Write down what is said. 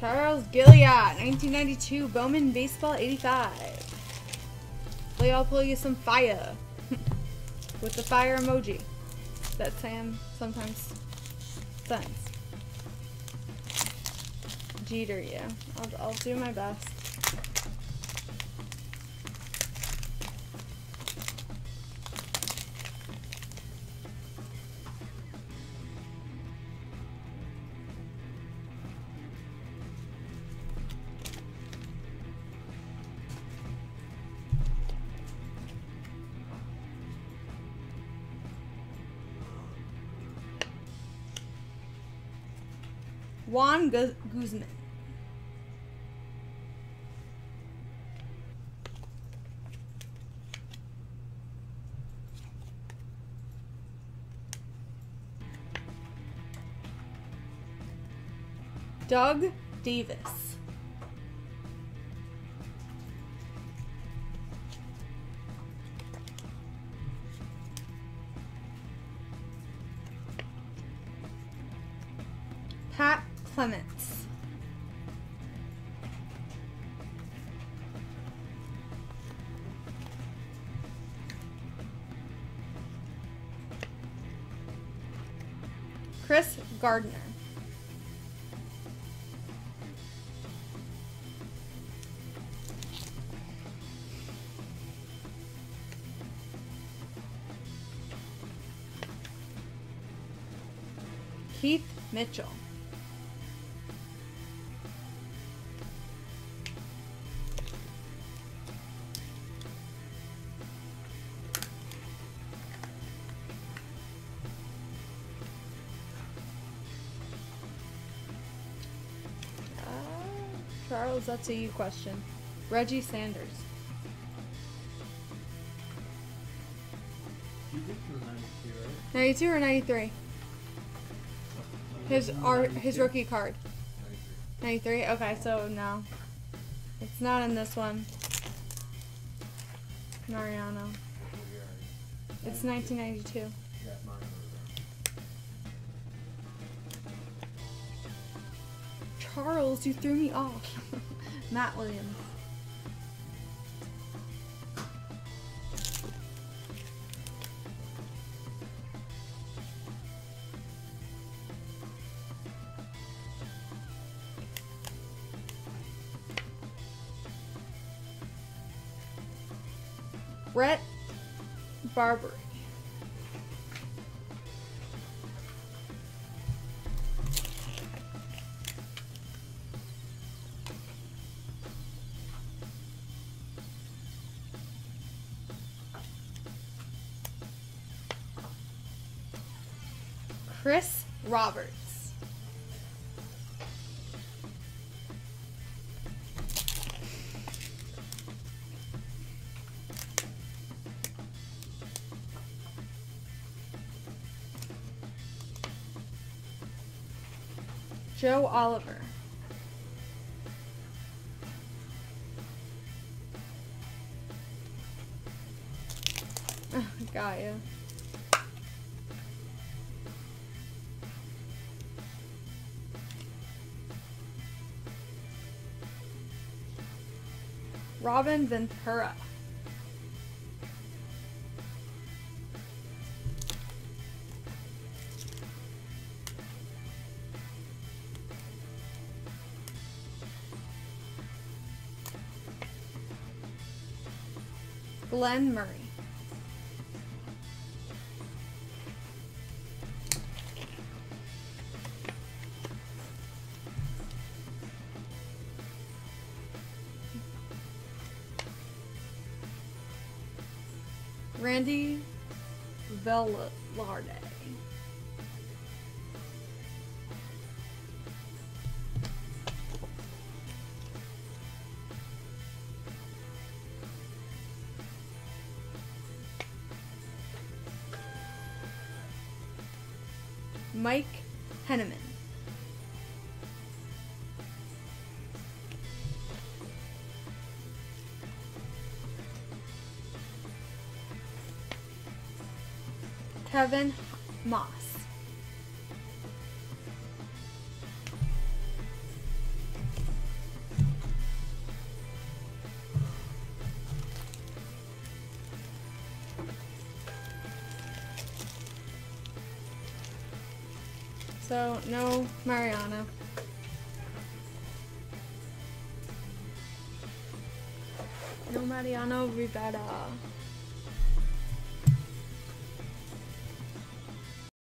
Charles Gilliard, 1992, Bowman Baseball 85. I'll pull you some fire with the fire emoji that Sam sometimes sends. Jeter, yeah. I'll do my best. Juan Guzman. Doug Davis. Pat Clements. Chris Gardner. Keith Mitchell. Charles, that's a you question. Reggie Sanders. You did do 92, right? 92 or 93? His rookie card. 93? Okay, so no. It's not in this one. Mariano. It's 1992. Yeah, mine Charles, you threw me off. Matt Williams. Brett Barbary. Chris Roberts. Joe Oliver. Got you. Robin Ventura. Glenn Murray. Randy Velarde. Mike Henneman. Kevin Moss. So, no Mariano. No Mariano Rivera.